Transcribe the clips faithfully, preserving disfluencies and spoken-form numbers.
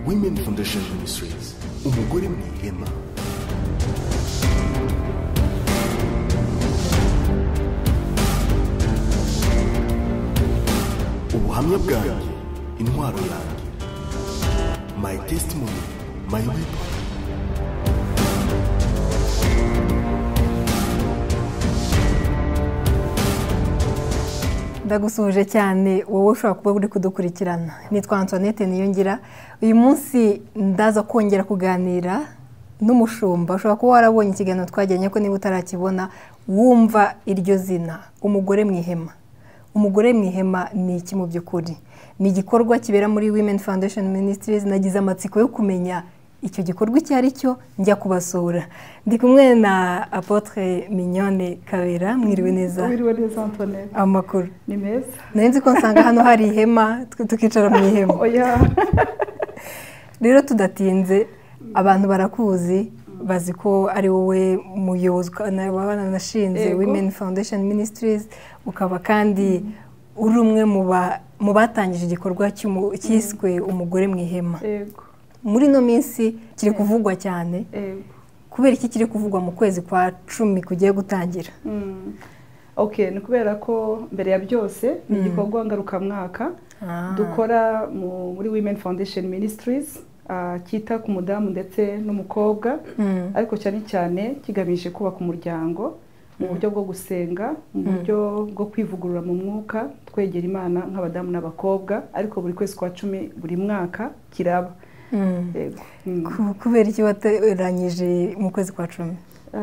Women Foundation Ministries, umugore mu ihema. Ubuhamya bwanjye, intwaro yanjye. My testimony, my weapon. Ndagusuhuje cyane wowe ushobora kuba uri kudukurikirana. Nitwa Antoinette Niyongira. Uyu munsi ndaza kongera kuganira n'umushumba. Ushobora kuba warabonye ikiganiro twajyanye ko niba utarakibona wumva iryo zina, umugore mu ihema. Umugore mu ihema ni iki mu by'ukuri? Ni igikorwa kibera muri Women Foundation Ministries. Nagize amatsiko yo kumenya icyo gikorwa icyo ari cyo, njya kubasura. Ndi kumwe na Apotre Mignone Kabera. Mwiriwe neza? Mwiriwe neza Antoinette. Amakuru Ni meza. Narinzi ko nsanga hano hari ihema tukicara mu ihema. Oya. Rero tudatinze, abantu barakuzi, bazi ko ari wowe muyobozi nashinze Women Foundation Ministries, ukaba kandi uri umwe mu batangije igikorwa cyiswe umugore mu ihema. Yego. Muri no minsi kiri kuvugwa cyane. Yego. Kubera iki kiri kuvugwa mu kwezi kwa cumi kugiye gutangira? Mm. Okay, ni kubera ko mbere ya byose ni igikorwa ngarukamwaka dukora muri Women Foundation Ministries, uh, kita ku mudamu ndetse n'umukobwa, ariko cyane cyane kigamije kubaka umuryango mu buryo bwo gusenga, mu buryo bwo kwivugurura mu mwuka, twegera Imana nk'abadamu n'abakobwa, ariko buri kwezi kwa cumi buri mwaka kiraba. Kubera iki wateranyije mu kwezi kwa cumi?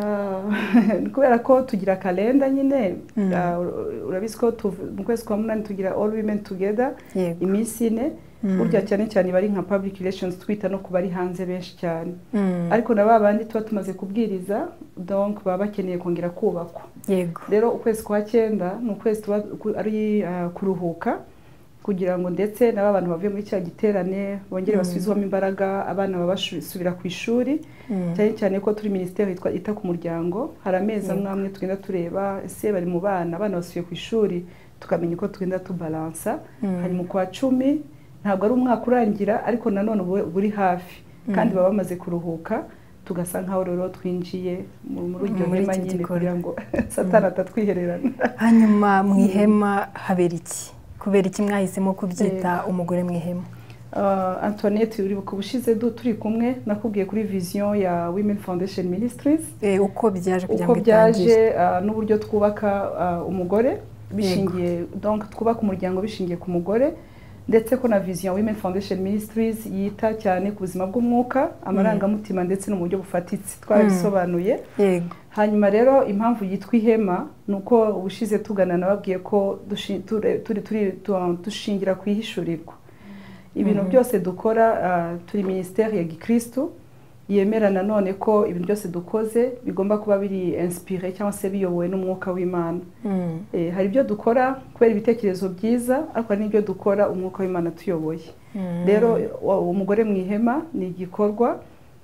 Kubera ko tugira kalenda nyine, urabizi ko mu kwezi kwa munani tugira All Women Together, iminsi ine, burya cyane cyane bari nka public relations, twita no kubari hanze benshi cyane. Ariko na babandi tuba tumaze kubwiriza, donc baba bakeneye kongera kubakwa. Rero ukwezi kwa cyenda ni ukwezi tuba ari kuruhuka, kugira ngo ndetse n'aba bantu bavuye muri cya giterane bongere basubizwamo imbaraga, abana babasubira ku ishuri, cyane cyane ko turi ministeri ita ku muryango. Hari amezi amwe tugenda tureba ese bari mu bana, abana basubiye ku ishuri, tukamenya uko tugenda tubalansa. Hanyuma kwa cumi ntabwo ari umwaka urangira, ariko nanone buri hafi, kandi baba bamaze kuruhuka, tugasa nkaho rero twinjiye muri iryo hema nyine kugira ngo Satani atatwihererana. Hanyuma mu ihema habera iki? Kubera iki mwahisemo kubyita umugore mu ihema? Antoinette, uri kubushize turi kumwe nakubwiye kuri vision ya Women Foundation Ministries, uko byaje kugira ngo byaje n'uburyo twubaka umugore bishingiye, donc twubaka umuryango bishingiye ku mugore, ndetse ko na vision Women Foundation Ministries yita cyane ku buzima bw'umwuka, amarangamutima ndetse no mu buryo bufatitse, twarabisobanuye. Yego. Hanyuma rero impamvu yitwa ihema nuko ubushize tugana nababwiye ko turi turi dushingira kwihishurirwa. Ibintu byose dukora, turi ministeri ya Gikristo yemerana none ko ibintu byose dukoze bigomba kuba biri inspiré cyangwa se biyobowe n'umwuka w'Imana. Eh, hari ibyo dukora kubera ibitekerezo byiza, ariko hari n'ibyo dukora umwuka w'Imana tuyoboye. Rero umugore mu ihema ni igikorwa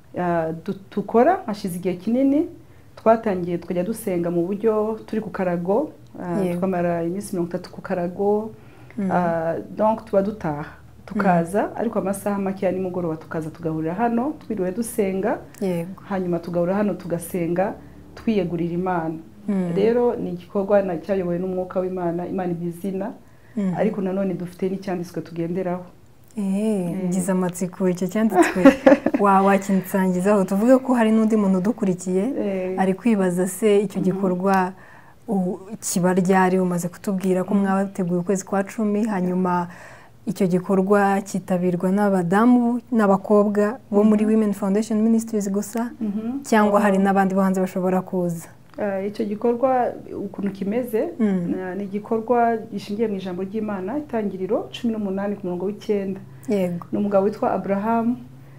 dukora hashize igihe kinini. Twatangiye tukajya dusenga mu buryo turi ku karago, tukamara iminsi mirongo itatu ku karago, donc tuba dutaha tukaza, ariko amasaha make ya nimugoroba tukaza tugahurira hano twiriwe dusenga, hanyuma tugahurira hano tugasenga twiyegurira Imana. Rero ni igikorwa cyayobowe n'umwuka w'Imana, Imana ibizina, ariko nanone dufite n'icyanditswe tugenderaho. Eh, ngize amatsiko icyo cyanditswe wa wakinsangizaho. Tuvuge ko hari n'undi muntu udukurikiye ari kwibaza se icyo gikorwa kiba ryari. Umaze kutubwira ko mwabateguye ukwezi kwa cumi, hanyuma icyo gikorwa kitabirwa n'abadamu n'abakobwa bo muri Women Foundation Ministries gusa, cyangwa hari n'abandi bo hanze bashobora kuza? Icyo gikorwa ukuntu kimeze ni igikorwa gishingiye mu ijambo ry'Imana, Itangiriro cumi n'umunani ku murongo w'icyenda. Yego. Ni umugabo witwa Abraham,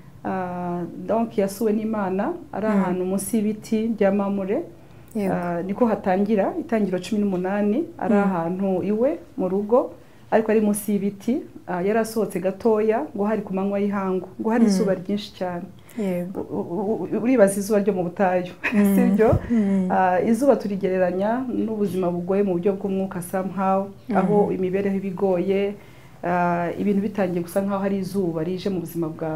donc yasuwe n'Imana ari ahantu munsi y'ibiti bya Mamure. Niko hatangira Itangiriro cumi n'umunani, ari ahantu iwe mu rugo, ariko ari munsi y'ibiti. Yarasohotse gatoya ngo hari ku manywa y'ihangu, ngo hari izuba ryinshi cyane. Uribaza izuba ryo mu butayu, sibyo? Izuba turigereranya n'ubuzima bugoye mu buryo bw'umwuka somehow, aho imibereho ibigoye, ibintu bitangiye gusa nkaho hari izuba rije mu buzima bwawe.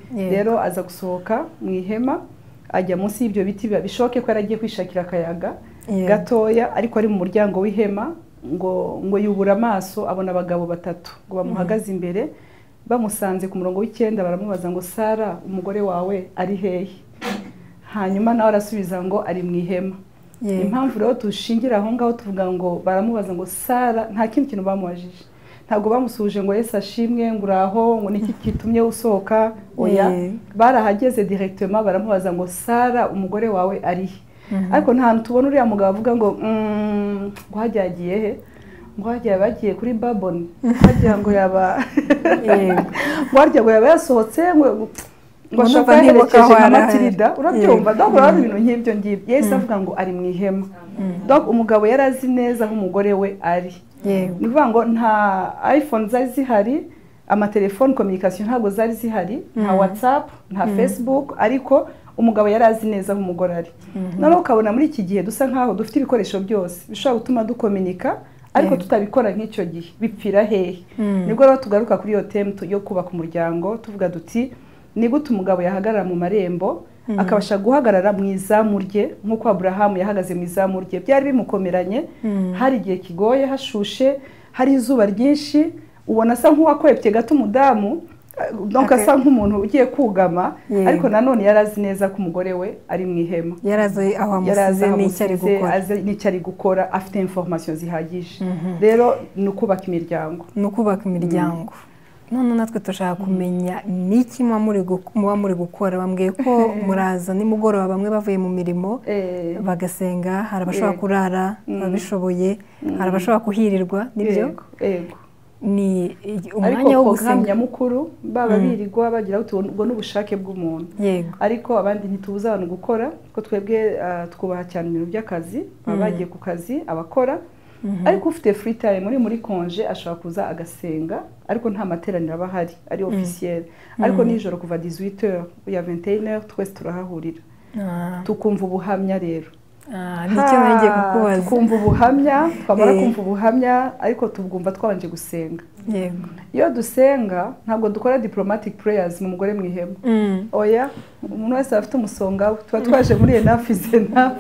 rero aza gusohoka mu ihema ajya munsi y'ibyo biti bishoke ko yaragiye kwishakira akayaga gatoya ariko ari mu muryango w'ihema ngo ngo yubura amaso abona abagabo batatu ngo bamuhagaze imbere bamusanze ku murongo w'icyenda baramubaza ngo Sara umugore wawe ari hehe hanyuma nawe arasubiza ngo ari mu ihema impamvu rero dushingira aho ngaho tuvuga ngo baramubaza ngo Sara nta kindi kintu bamubajije ntabwo bamusuje ngo Yesu ashimwe ngo uraho ngo niki kitumye usohoka oya barahageze directement baramubaza ngo Sara umugore wawe ari he ariko nta hantu tubona uriya mugabo avuga ngo ngo hajyagiye he ngo hajya bagiye kuri Baboni hajya ngo yaba ngo hajya ngo yaba yasohotse ngo ngo ashaka herekeje nka Matilda urabyumva donc urabona ibintu nk'ibyo ngibyo Yesu avuga ngo ari mu ihema donc umugabo yarazi neza aho umugore we ari ni ukuvuga ngo nta iPhone zari zihari amatelefone communication ntabwo zari zihari nta WhatsApp nta Facebook ariko umugabo yarazi neza aho umugore ari noneho ukabona muri iki gihe dusa nkaho dufite ibikoresho byose bishobora gutuma dukominika ariko tutabikora nk'icyo gihe bipfira hehe nibwo rero tugaruka kuri iyo teme yo kubaka umuryango tuvuga duti ni gute umugabo yahagarara mu marembo akabasha guhagarara mu izamu rye nk'uko Aburahamu yahagaze mu izamu rye byari bimukomeranye hari igihe kigoye hashushe hari izuba ryinshi ubona asa nk'uwakwepye gato umudamu donc asa nk'umuntu ugiye kugama ariko nanone yarazi neza ko umugore we ari mu ihema yarazi aho amusize n'icyo ari gukora n'icyo ari gukora afite information zihagije rero ni ukubaka imiryango ni ukubaka imiryango none natwe turashaka kumenya niki muba muri gukora bambwiye ko muraza nimugoroba bamwe bavuye mu mirimo bagasenga hari abashobora kurara ababishoboye hari abashobora kuhirirwa nibyo ni umwanya wo gusenga mukuru baba birirwa bagira ubwo n'ubushake bw'umuntu ariko abandi ntitubuza abantu gukora ko twebwe twubaha cyane ibintu by'akazi baba bagiye ku kazi abakora ariko ufite free time muri muri konje ashobora kuza agasenga ariko nta materaniro aba ahari ari officiel ariko nijoro kuva dix-huit heures ya vingt et une heures twese turahahurira tukumva ubuhamya rero nicyo ngiye kukubaza tukumva ubuhamya twamara kumva ubuhamya ariko tubwumva twabanje gusenga yego iyo dusenga ntabwo dukora diplomatic prayers mu mugore mu ihema oya umuntu wese afite umusonga tuba twaje muri enough is enough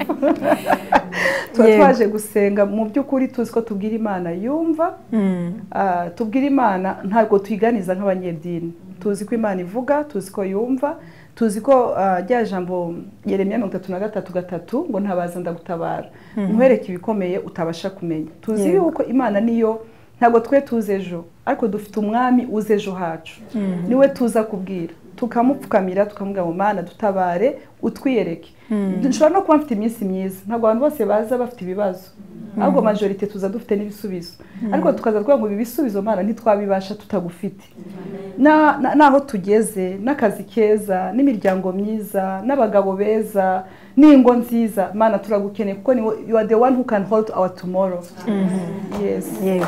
tuba twaje gusenga mu by'ukuri tuzi ko tubwira Imana yumva tubwira Imana ntabwo tuyiganiza nk'abanyedini tuzi ko Imana ivuga tuzi ko yumva tuzi ko rya jambo Yeremiya mirongo itatu na gatatu gatatu ngo ntabaza ndagutabara nkwereke ibikomeye utabasha kumenya tuzi yuko Imana niyo ntabwo twe tuze ejo ariko dufite umwami uze ejo hacu niwe tuza kubwira tukamupfukamira tukamubwira ngo Mana dutabare utwiyereke nshobora no kuba mfite iminsi myiza ntabwo abantu bose baza bafite ibibazo ahubwo majorite tuza dufite n'ibisubizo ariko tukaza twavuga ngo ibi bisubizo Mana ntitwabibasha tutagufite naho tugeze n'akazi keza n'imiryango myiza n'abagabo beza n'ingo nziza Mana turagukeneye kuko you are the one who can hold our tomorrow. Yes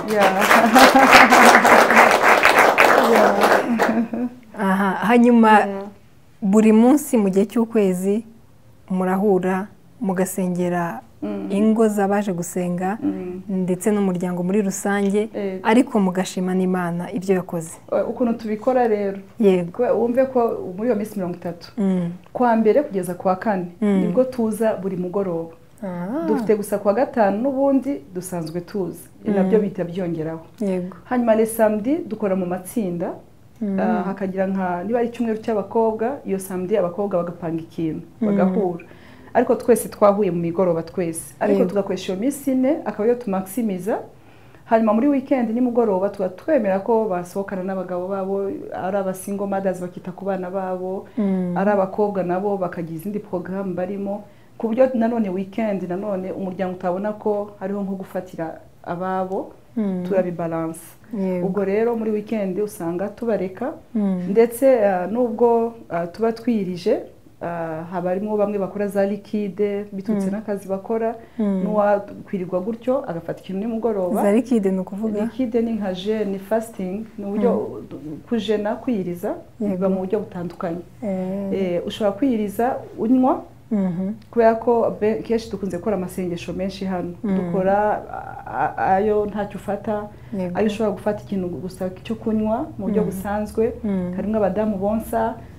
aha hanyuma buri munsi mu gihe cy'ukwezi murahura mugasengera ingo z'abaje gusenga ndetse n'umuryango muri rusange ariko mugashima n'Imana ibyo yakoze ukuntu tubikora rero yego wumve ko muri iyo minsi mirongo itatu kwa mbere kugeza kwa kane nibwo tuza buri mugoroba dufite gusa kwa gatanu n'ubundi dusanzwe tuza nabyo bita byongeraho hanyuma le samedi dukora mu matsinda hakagira nka niba ari icyumweru cy'abakobwa iyo samedi abakobwa bagapanga ikintu bagahura ariko twese twahuye mu migoroba twese ariko tugakoresha iyo minsi ine akaba yo tumaximiza hanyuma muri weekend nimugoroba tuba twemera ko basohokana n'abagabo babo ari abasingle mothers bakita ku bana babo ari abakobwa nabo bakagira izindi program barimo ku buryo nanone weekend nanone umuryango utabona ko hariho nko gufatira ababo turabibalance ubwo rero muri weekend usanga tubareka ndetse nubwo tuba twirije haba harimo bamwe bakora za liquide bitutse n'akazi bakora n'uwakwirirwa gutyo agafata ikintu nimugoroba za liquide ni ukuvuga liquide ni nka jeûne fasting ni uburyo kujena kwiyiriza biba mu buryo butandukanye ushobora kwiyiriza unywa kubera ko kenshi dukunze gukora amasengesho menshi hano dukora ayo ntacyo ufata ayo ushobora gufata ikintu gusa cyo kunywa mu buryo busanzwe harimo abadamu bonsa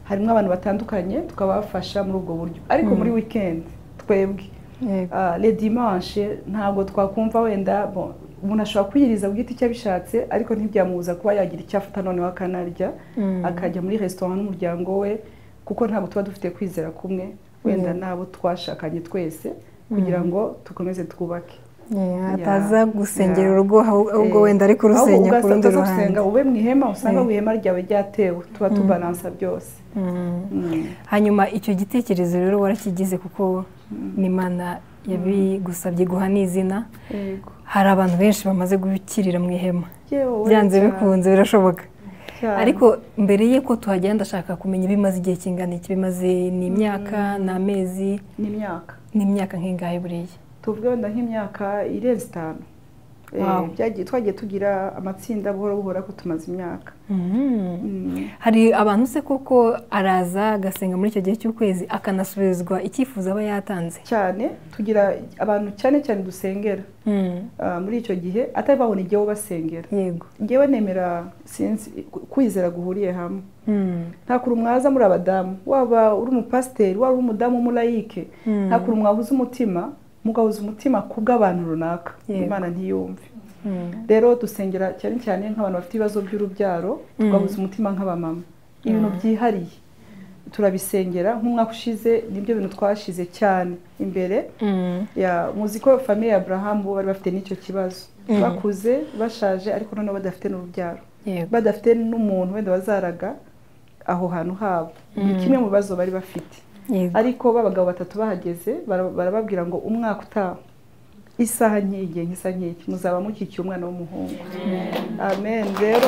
harimo abantu batandukanye tukabafasha muri ubwo buryo ariko muri weekend twebwe le dimanche ntabwo twakumva wenda umuntu ashobora kwiyiriza ku giti cyabishatse ariko ntibyamubuza kuba yagira icyo afata noneho akanarya akajya muri restaurant n'umuryango we kuko ntabwo tuba dufite kwizera kumwe wenda nabo twashakanye twese kugira ngo tukomeze twubake ataza gusengera urugo ahubwo wenda ari kurusenya ku rundi ruhande ube mu ihema usanga mu ihema ryawe ryatewe tuba tubalansa byose hanyuma icyo gitekerezo rero warakigize kuko n'Imana yabigusabye guha n'izina hari abantu benshi bamaze gukirira mu ihema byanze bikunze birashoboka ariko mbere y'uko tuhagenda ndashaka kumenya bimaze igihe kingana iki bimaze n'imyaka n'amezi n'imyaka n'imyaka nk'ingahe buriya tuvuge wenda nk'imyaka irenze itanu twagiye tugira amatsinda buhoro buhoro ko tumaze imyaka hari abantu se koko araza agasenga muri icyo gihe cy'ukwezi akanasubizwa icyifuzo aba yatanze cyane tugira abantu cyane cyane dusengera muri icyo gihe atari babona igihe basengera yego ngewe nemera kwizera guhuriye hamwe nta kuri mwaza muri abadamu waba uri umupasiteri waba uri umudamu w'umulayike nta kuri mwahuza umutima mugahuza umutima kubw'abantu runaka Imana ntiyumve rero dusengera cyane cyane nk'abantu bafite ibibazo by'urubyaro tugahuza umutima nk'abamama ibintu byihariye turabisengera nk'umwaka ushize nibyo bintu twashize cyane imbere ya muziko famille ya Abraham bari bafite n'icyo kibazo bakuze bashaje ariko noneho badafite n'urubyaro badafite n'umuntu wenda bazaraga aho hantu habo ni kimwe mu bibazo bari bafite ariko babagabo batatu bahageze barababwira ngo umwaka utaha isaha nk'igihe nk'isa nk'iki muzaba mukikiye umwana w'umuhungu amen rero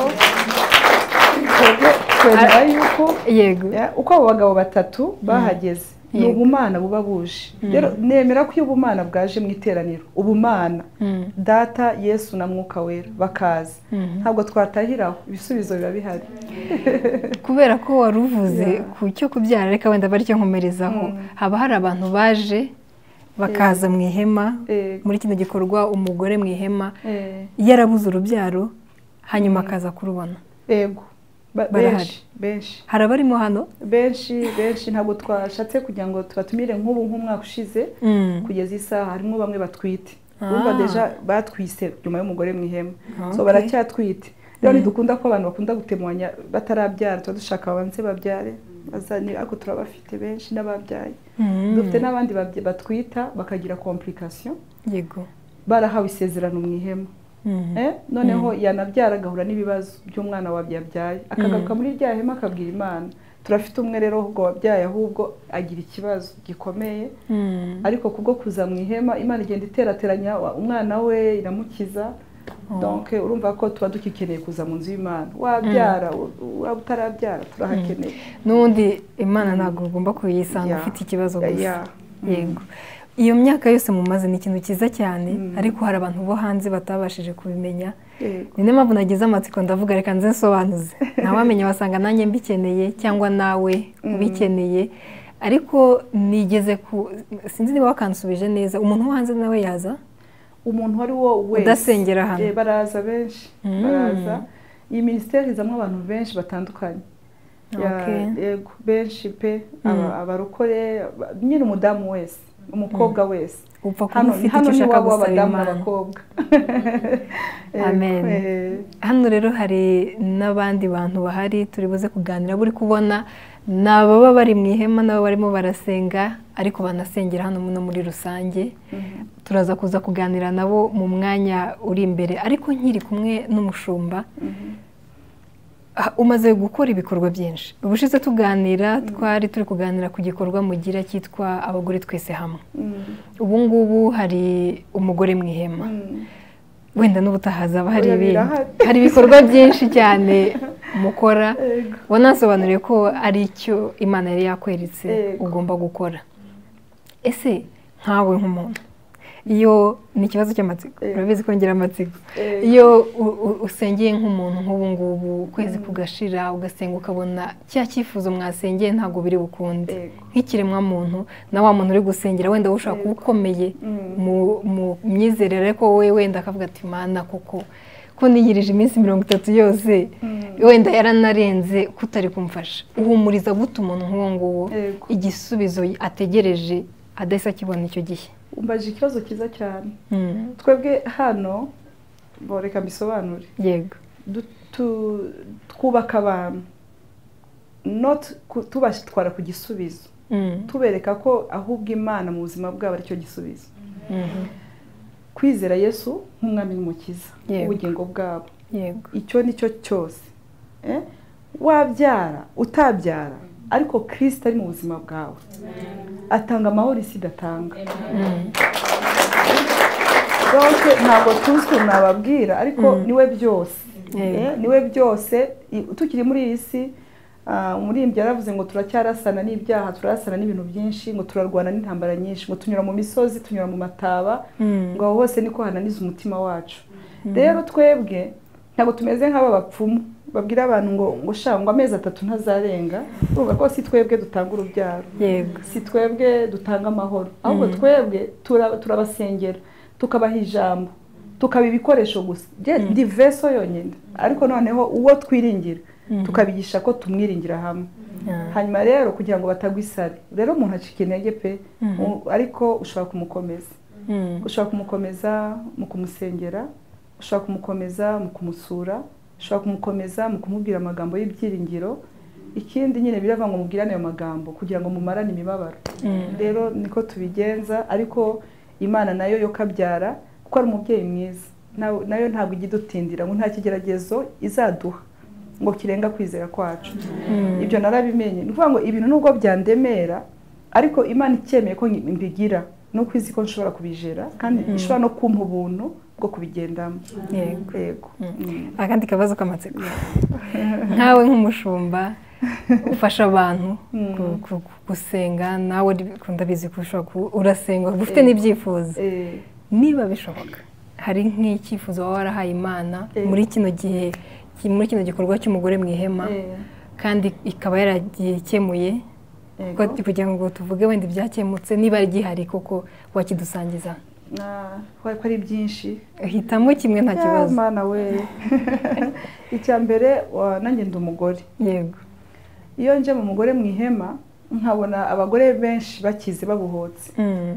twemera yuko uko abo bagabo batatu bahageze ni ubumana buba buje rero nemera ko iyo ubumana bwaje mu iteraniro ubumana data Yesu na mwuka wera bakaza ntabwo twatahiraho ibisubizo biba bihari kubera ko wari uvuze ku cyo kubyara reka wenda bari cyo nkomerezaho haba hari abantu baje bakaza mu ihema muri kino gikorwa umugore mu ihema yarabuze urubyaro hanyuma akaza kurubona yego benshi benshi hari abarimo hano benshi benshi ntabwo twashatse kugira ngo tubatumire nk'ubu nk'umwaka ushize kugeza isaha harimo bamwe batwite urumva deja batwise nyuma y'umugore mu ihema so baracyatwite rero ntidukunda ko abantu bakunda gutemanya batarabyara tuba dushaka babanze babyare bazanira ariko turabafite benshi n'ababyaye dufite n'abandi batwita bakagira complication yego barahawe isezerano mu ihema noneho yanabyara agahura n'ibibazo by'umwana wabyaye akagaruka muri rya hema akabwira Imana turafite umwe rero ubwo wabyaye ahubwo agira ikibazo gikomeye ariko kubwo kuza mu ihema Imana igenda iterateranya umwana we iramukiza donc urumva ko tuba dukikeneye kuza mu nzu y'Imana wabyara waba utarabyara turahakeneye n'undi Imana ntabwo ugomba kuyisanga ufite ikibazo gusa yego iyo myaka yose mumaze ni ikintu cyiza cyane ariko hari abantu bo hanze batabashije kubimenya ni niyo mpamvu nagize amatsiko ndavuga reka nze nsobanuze ntawamenya wasanga nanjye mbikeneye cyangwa nawe ubikeneye ariko nigeze ku sinzi niba wakansubije neza umuntu wo hanze nawe yaza umuntu wari wo wese udasengera hano baraza benshi baraza iyi minisiteri izamo abantu benshi batandukanye yego benshi pe abarokore nyine umudamu wese umukobwa wese hano hano ni wabo w'abadamu n'abakobwa amen hano rero hari n'abandi bantu bahari turi buze kuganira buri kubona nababa bari mu ihema nabo barimo barasenga ariko banasengera hano no muri rusange turaza kuza kuganira nabo mu mwanya uri imbere ariko nkiri kumwe n'umushumba umaze gukora ibikorwa byinshi ubushize tuganira twari turi kuganira ku gikorwa mugira cyitwa abagore twese hamwe ubu ngubu hari umugore mu ihema wenda n'ubutahaza hari ibintu hari ibikorwa byinshi cyane mukora wanasobanuriye ko ari icyo Imana yari yakweretse ugomba gukora ese nkawe nk'umuntu iyo ni ikibazo cy'amatsiko urabizi ko ngira amatsiko iyo usengeye nk'umuntu nk'ubu ngubu ukwezi kugashira ugasenga ukabona cya cyifuzo mwasengeye ntabwo biri bukunde nk'ikiremwa muntu na wa muntu uri gusengera wenda ushaka kuba ukomeye mu myizerere ko wowe wenda akavuga ati Mana koko ko niyirije iminsi mirongo itatu yose wenda yaranarenze kutari kumfasha uhumuriza gute umuntu nk'uwo nguwo igisubizo ategereje adahise akibona icyo gihe umbaje ikibazo cyiza cyane twebwe hano boreka mbisobanure yego twubaka abantu not tubashitwara ku gisubizo tubereka ko ahubwo Imana mu buzima bwabo ari cyo gisubizo kwizera Yesu nk'umwami n'umukiza ubugingo bwabo icyo nicyo cyose wabyara utabyara ariko Kristo ari mu buzima bwawe atanga amahoro isi idatanga ntabwo tuzi ko nababwira ariko niwe byose niwe byose tukiri muri iyi si umurimbyi yaravuze ngo turacyarasana n'ibyaha turasana n'ibintu byinshi ngo turarwana n'intambara nyinshi ngo tunyura mu misozi tunyura mu mataba ngo aho hose niko hananiza umutima wacu rero twebwe ntabwo tumeze nk'aba bapfumu babwira abantu ngo ngo shangwa amezi atatu ntazarenga urumva ko si twebwe dutanga urubyaro si twebwe dutanga amahoro ahubwo twebwe turabasengera tukabaha ijambo tukaba ibikoresho gusa ndi veso yonyine ariko noneho uwo twiringira tukabigisha ko tumwiringira hamwe hanyuma rero kugira ngo batagwa isari rero umuntu acika intege pe ariko ushobora kumukomeza ushobora kumukomeza mu kumusengera ushobora kumukomeza mu kumusura ushobora kumukomeza mu kumubwira amagambo y'ibyiringiro ikindi nyine birava ngo mubwirane ayo magambo kugira ngo mumarane imibabaro rero niko tubigenza ariko Imana nayo yo kabyara kuko ari umubyeyi mwiza nayo ntabwo igidutindira ngo nta kigeragezo izaduha ngo kirenga kwizera kwacu ibyo narabimenye ni ukuvuga ngo ibintu nubwo byandemera ariko Imana icyemeye ko mbigira nuko izi ko nshobora kubijera kandi ishobora no kumpa ubuntu bwo kubigendamo yego akandi kabazo k'amatsiko nkawe nk'umushumba ufasha abantu gusenga nawe ndabizi ko ushobora urasenga ufite n'ibyifuzo niba bishoboka hari nk'icyifuzo waba warahaye Imana muri kino gihe muri kino gikorwa cy'umugore mu ihema kandi ikaba yaragiye ikemuye kugira ngo tuvuge wenda ibyakemutse niba ari gihari koko wakidusangiza ko ari byinshi hitamo kimwe nta kibazo Mana we icya mbere nanjye ndi umugore yego iyo nje mu mugore mu ihema nkabona abagore benshi bakize babuhotse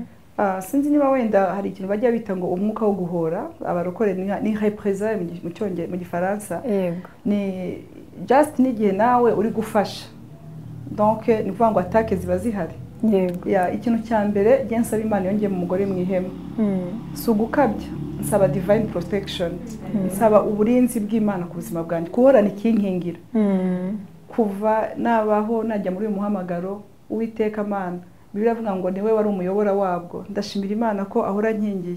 sinzi niba wenda hari ikintu bajya bita ngo umwuka wo guhora abarokore ni représent mu cyonge mu gifaransa ni just n'igihe nawe uri gufasha donc ni kuvuga ngo attaque ziba zihari yego ya ikintu cya mbere je nsaba Imana yongeye mu mugore mu ihema sugukabya nsaba divine protection nsaba uburinzi bw'Imana ku buzima bwanjye kuhorana ikinkingira kuva nabaho najya muri uyu muhamagaro Uwiteka Mana Bibiliya avuga ngo niwe wari umuyobora wabwo ndashimira Imana ko ahora nkingiye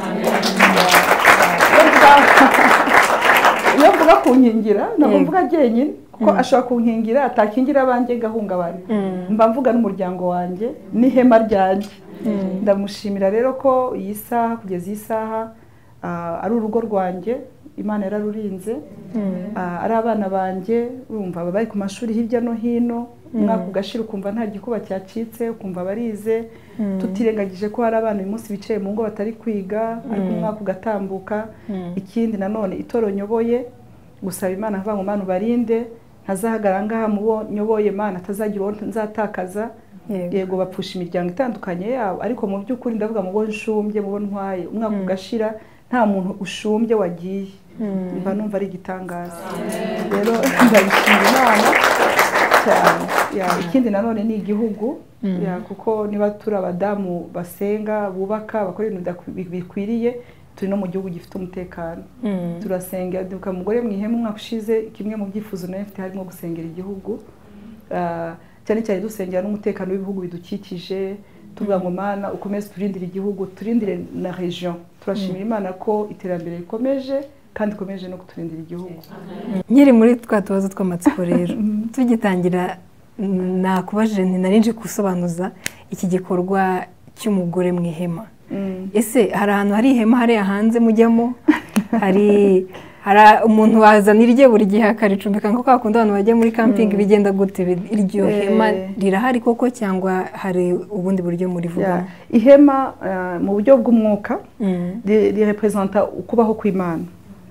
iyo mvuga kunkingira ntabwo mvuga jyenyine kuko ashobora kunkingira atakingira abanjye gahungabana mba mvuga n'umuryango wanjye n'ihema ryanjye ndamushimira rero ko iyi saha kugeza iyi saha ari urugo rwanjye Imana yararurinze ari abana banjye urumva bari ku mashuri hirya no hino umwaka ugashira ukumva nta gikuba cyacitse ukumva barize tutirengagije ko hari abana uyu munsi bicaye mu ngo batari kwiga ariko umwaka ugatambuka ikindi nanone itoro nyoboye gusaba Imana avuga ngo Mana ubarinde ntazahagarara ngaha mu nyoboye Mana atazagira uwo nzatakaza yego bapfusha imiryango itandukanye yabo ariko mu by'ukuri ndavuga mu bo nshumbye mu bo ntwaye umwaka ugashira nta muntu ushumbye wagiye mba numva ari igitangaza rero ndabishimira Imana cyane ikindi nanone ni igihugu kuko niba turi abadamu basenga bubaka bakora ibintu bikwiriye turi no mu gihugu gifite umutekano turasenga duka umugore mu ihema umwaka ushize kimwe mu byifuzo nayo mfite harimo gusengera igihugu cyane cyane dusengera n'umutekano w'ibihugu bidukikije tuvuga ngo Mana ukomeze turindire igihugu turindire na region turashimira Imana ko iterambere rikomeje kandi ikomeje no kuturindira igihugu nkiri muri twa tubazo tw'amatsiko rero tugitangira nakubajije ninarinje gusobanuza iki gikorwa cy'umugore mu ihema ese hari ahantu hari ihema hariya hanze mujyamo hari hari umuntu wazana irye buri gihe akaricumbika nko kakunda abantu bajya muri camping bigenda gute iryo hema rirahari koko cyangwa hari ubundi buryo muri vuga ihema mu buryo bw'umwuka rirepresenta ukubaho kw'Imana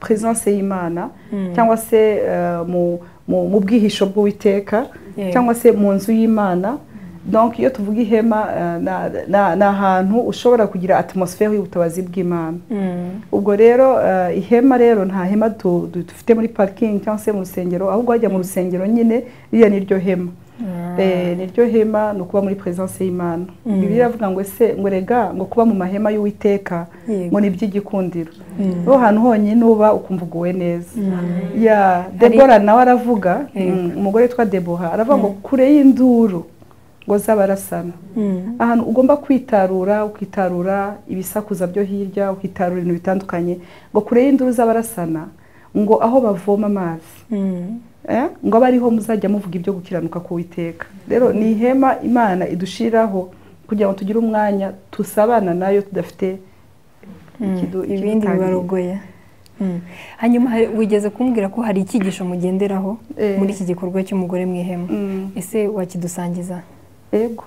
presence y'Imana cyangwa se uh, mu mu bwihisho bw'Uwiteka cyangwa se mu nzu y'Imana. Donc iyo tuvuga ihema na na ahantu ushobora kugira atmosphere y'ubutabazi bw'Imana. Ubwo rero uh, ihema rero nta hema dufite muri parking cyangwa se mu rusengero, ahubwo wajya mu rusengero nyine riya niryo hema. Eh niryo hema no kuba muri presence y'Imana. Bibiliya avuga ngo ese ngo rega ngo kuba mu mahema y'Uwiteka ngo ni by'igikundiro. Ho hantu honyine uba ukumva uguwe neza. Ya Debora nawe aravuga, umugore witwa Debora aravuga ngo kure y'induru ngo zabarasana. Ahantu ugomba kwitarura, ukitarura ibisakuza byo hirya, ukitarura ibintu bitandukanye ngo kure y'induru zabarasana ngo aho bavoma amazi. Eh ngo abariho muzajya muvuga ibyo gukiranuka ku Uwiteka. Rero ni ihema Imana idushiraho kugira ngo tugire umwanya tusabana nayo tudafite ikidu ibindi bibarogoye. Hanyuma wigeze kumbwira ko hari ikigisho mugenderaho muri iki gikorwa cy'umugore mu ihema. Ese wakidusangiza? Ego.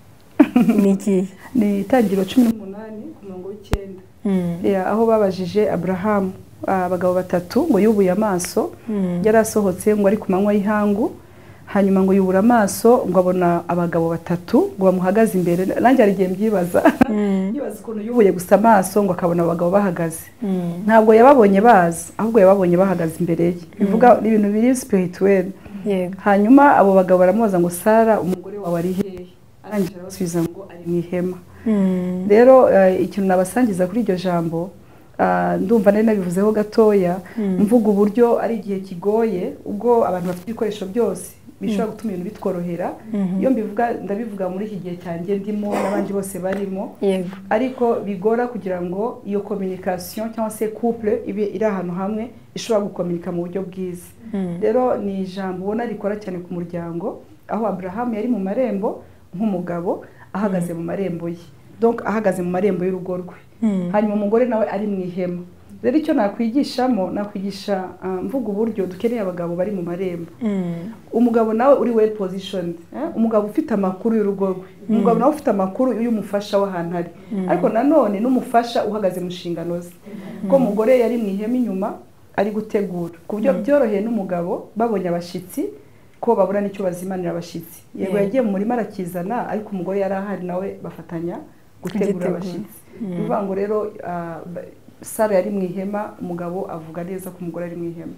Niki ni Itangiriro cumi n'umunani ku murongo w'icyenda. Ya aho babajije Abraham abagabo batatu ngo yubuye amaso yarasohotse ngo ari ku manywa y'ihangu, hanyuma ngo yubura amaso ngo abona abagabo batatu ngo bamuhagaze imbere. Nanjye ari gihe mbyibaza yibaza ukuntu yubuye gusa amaso ngo akabona abagabo bahagaze. Ntabwo yababonye baza, ahubwo yababonye bahagaze imbere ye. Bivuga ibintu biri spirituel. Hanyuma abo bagabo baramubaza ngo Sara umugore wawe ari hehe? Arangije arabasubiza ngo ari mu ihema. Rero ikintu nabasangiza kuri iryo jambo ndumva nari nabivuzeho gatoya, mvuga uburyo ari igihe kigoye ubwo abantu bafite ibikoresho byose bishobora gutuma ibintu bitworohera. Iyo mbivuga ndabivuga muri iki gihe cyanjye ndimo n'abandi bose barimo, ariko bigora kugira ngo iyo communication cyangwa se couple ibe iri ahantu hamwe ishobora gukomunika mu buryo bwiza. Rero ni ijambo ubona rikora cyane ku muryango, aho Abraham yari mu marembo nk'umugabo ahagaze mu marembo ye, donc ahagaze mu marembo y'urugo rwe. Hanyuma umugore nawe ari mu ihema. Rero icyo nakwigishamo nakwigisha mvuga uburyo dukeneye abagabo bari mu marembo. Umugabo nawe uri well positioned, umugabo ufite amakuru y'urugo rwe, umugabo nawe ufite amakuru y'umufasha w'ahantu ari, ariko nanone n'umufasha uhagaze mu nshingano ze. Ko umugore yari mu ihema inyuma ari gutegura ku buryo byoroheye n'umugabo babonye abashitsi ko babura n'icyo bazimanira abashitsi. Yego yagiye mu murima arakizana, ariko umugore yari ahari nawe bafatanya gutegura abashitsi. Bivuga ngo rero Sara yari mu ihema, umugabo avuga neza ko umugore ari mu ihema.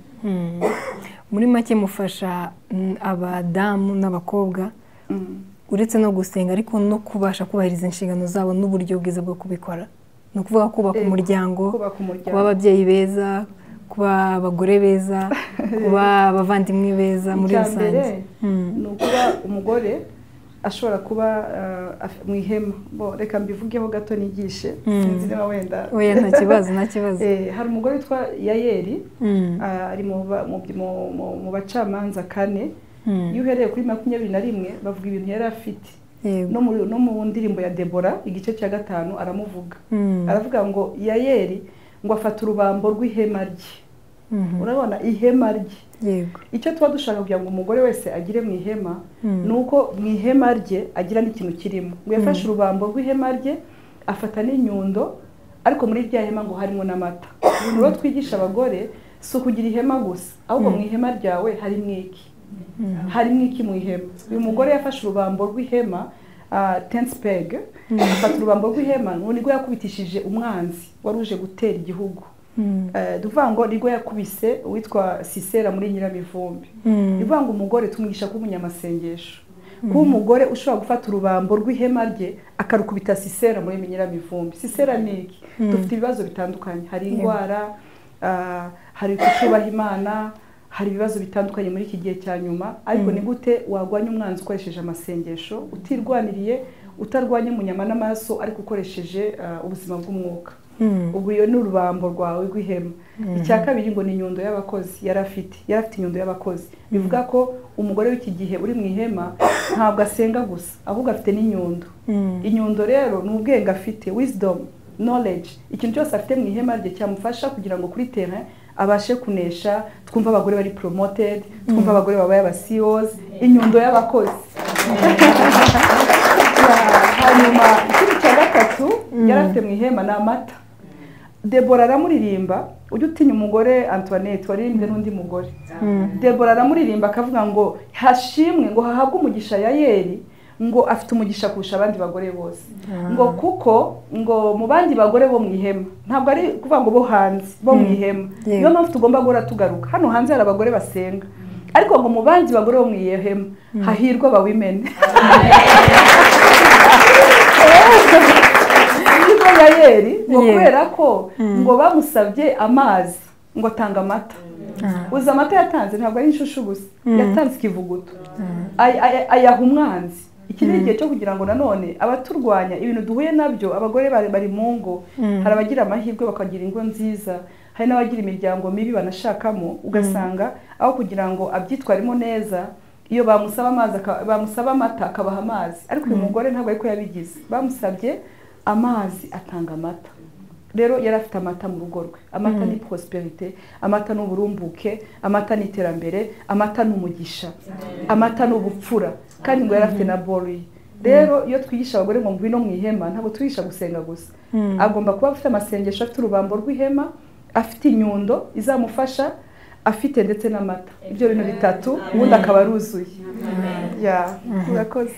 Muri make mufasha abadamu n'abakobwa uretse no gusenga ariko no kubasha kubahiriza inshingano zabo n'uburyo bwiza bwo kubikora. No kuvuga kubaka umuryango, kuba ababyeyi beza, kuba abagore beza, kuba abavandimwe beza muri rusange. Ni ukuba umugore ashobora kuba mu ihema. Bo reka mbivugeho gato nigishe, sinzi niba wenda oya nta kibazo nta kibazo. Hari umugore witwa Yayeli, ari mu bacamanza kane. Iyo uhereye kuri makumyabiri na rimwe bavuga ibintu yari afite. No mu ndirimbo ya Debora igice cya gatanu aramuvuga, aravuga ngo Yayeli ngo afata urubambo rw'ihema rye. Urabona ihema rye. Yego. Icyo tuba dushaka kugira ngo umugore wese agire mu ihema nuko mu ihema rye agira n'ikintu kirimo. Ngo yafashe urubambo rw'ihema rye afata n'inyundo, ariko muri rya hema ngo harimo n'amata. Rero twigisha abagore si ukugira ihema gusa, ahubwo mu ihema ryawe harimo iki? Harimo iki mu ihema? Uyu mugore yafashe urubambo rw'ihema tense peg, afata urubambo rw'ihema nibwo yakubitishije umwanzi wari uje gutera igihugu. Duvuga ngo nibwo yakubise witwa Sisera muri Nyiramivumbi. Bivuga ngo umugore tumwigisha kuba umunyamasengesho, kuba umugore ushobora gufata urubambo rw'ihema rye akarukubita Sisera muri Nyiramivumbi. Sisera ni iki? Dufite ibibazo bitandukanye, hari indwara, hari kutubaha Imana, hari ibibazo bitandukanye muri iki gihe cya nyuma, ariko ni gute wagwanya umwanzi ukoresheje amasengesho, utirwaniriye, utarwanya umunyama n'amaso, ariko ukoresheje ubuzima bw'umwuka. Ubwo iyo ni urubambo rwawe rw'ihema. Icya kabiri ngo ni inyundo y'abakozi yari afite. Yari afite inyundo y'abakozi. Bivuga ko umugore w'iki gihe uri mu ihema ntabwo asenga gusa, ahubwo afite n'inyundo. Inyundo rero ni ubwenge afite, wisdom, knowledge. Ikintu cyose afite mu ihema rye cyamufasha kugira ngo kuri terrain abashe kunesha. Twumva abagore bari promoted, twumva abagore babaye aba C E Os, inyundo y'abakozi. Hanyuma ikindi cya gatatu yari afite mu ihema ni amata. Debora aramuririmba ujya utinya umugore Antoinette waririmbye n'undi mugore Debora aramuririmba akavuga ngo hashimwe ngo hahabwe umugisha Yayeli ngo afite umugisha kurusha abandi bagore bose ngo kuko ngo mu bandi bagore bo mu ihema ntabwo ari kuvuga ngo bo hanze bo mu ihema niyo mpamvu tugomba guhora tugaruka hano hanze hari abagore basenga ariko ngo mu bandi bagore bo mu ihema hahirwa aba women ngo Yayeli ngo kubera ko ngo bamusabye amazi ngo tanga amata uza amata yatanze ntabwo ari inshushu gusa yatanze ikivuguto ayaha umwanzi iki ni igihe cyo kugira ngo nanone abaturwanya ibintu duhuye nabyo abagore bari bari mu ngo hari abagira amahirwe bakagira ingo nziza hari n'abagira imiryango mibi banashakamo ugasanga aho kugira ngo abyitwarimo neza iyo bamusaba amazi bamusaba amata akabaha amazi ariko uyu mugore ntabwo ariko yabigize bamusabye amazi atanga amata rero yari afite amata mu rugo rwe amata ni prosperité amata ni uburumbuke amata ni iterambere amata ni umugisha amata ni ubupfura kandi ngo yari afite na bori rero iyo twigisha abagore ngo ngwino mu ihema ntabwo twigisha gusenga gusa agomba kuba afite amasengesho afite urubambo rw'ihema afite inyundo izamufasha afite ndetse n'amata ibyo bintu bitatu ubundi akaba aruzuye ya urakoze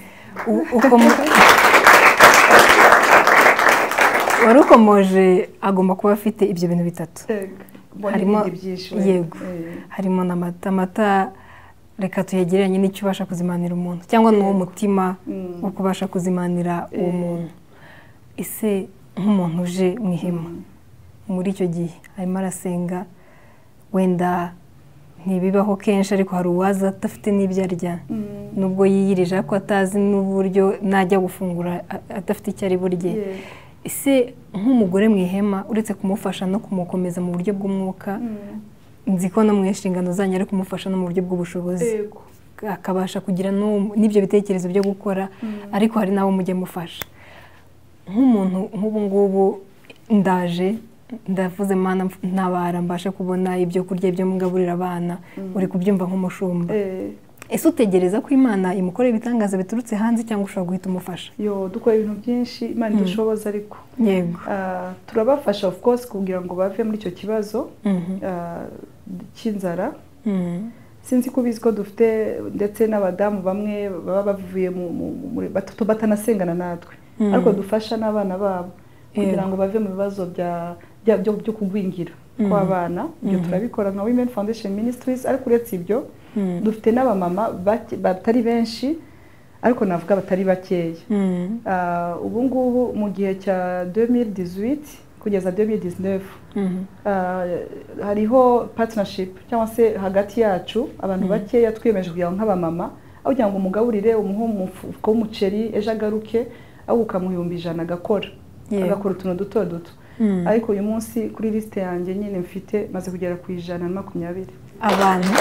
warukomoje agomba kuba afite ibyo bintu bitatu harimo yego harimo n'amata amata reka tuyegeranye n'icyo ubasha kuzimanira umuntu cyangwa n'uwo mutima wo kubasha kuzimanira uwo muntu ese nk'umuntu uje mu ihema muri icyo gihe arimo arasenga wenda ntibibaho kenshi ariko hari uwaza adafite n'ibyo arya nubwo yiyirije ko atazi n'uburyo najya gufungura adafite icyo ari burye ese nk'umugore mu ihema uretse kumufasha no kumukomeza mu buryo bw'umwuka nzi ko no mu inshingano zanyu ari kumufasha no mu buryo bw'ubushobozi akabasha kugira n'ibyo bitekerezo byo gukora ariko hari n'abo mujye mufasha nk'umuntu nk'ubu ngubu ndaje ndavuze mana ntabara mbashe kubona ibyo kurya ibyo mugaburira abana uri kubyumva nk'umushumba ese utegereza ko Imana imukorera ibitangaza biturutse hanze cyangwa ushobora guhita umufasha yo dukora ibintu byinshi Imana idushoboza ariko yego turabafasha of course kugira ngo bave muri icyo kibazo cy'inzara sinzi ko bizi ko dufite ndetse n'abadamu bamwe baba bavuye muri batatu batanasengana natwe ariko dufasha n'abana babo kugira ngo bave mu bibazo bya byo kugwingira kw'abana ibyo turabikora nka Women Foundation Ministries ariko uretse ibyo dufite n'abamama batari benshi ariko navuga batari bakeya ubu ngubu mu gihe cya deux mille dix-huit kugeza deux mille dix-neuf hariho partnership cyangwa se hagati yacu abantu bakeya twiyemeje kugira nk'abamama aho kugira ngo umugaburire umuhe umufuko w'umuceri ejo agaruke aho ukamuhumbi ijana agakora agakora utuntu duto duto ariko uyu munsi kuri liste yanjye nyine mfite maze kugera ku ijana na makumyabiri abantu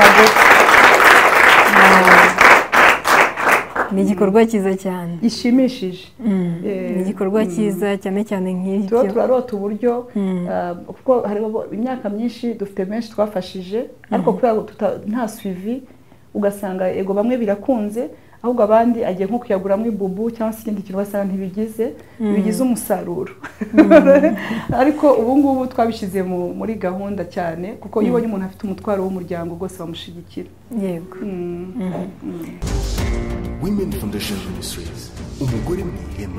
ni igikorwa cyiza cyane gishimishije ni igikorwa cyiza cyane cyane nk'icyo tuba turarota uburyo kuko hari imyaka myinshi dufite benshi twafashije ariko kubera nta suivi ugasanga ego bamwe birakunze ahubwo abandi agiye nko kuyaguramo ibubu cyangwa se ikindi kintu basanga ntibigize bigize umusaruro ariko ubu ngubu twabishyize muri gahunda cyane kuko iyo ubonye umuntu afite umutwaro w'umuryango rwose bamushigikira yego Women Foundation Ministries umugore mu ihema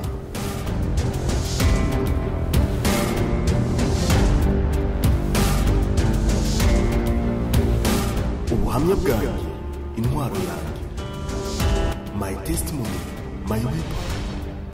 ubuhamya bwanjye intwaro yanjye my testimony my weapon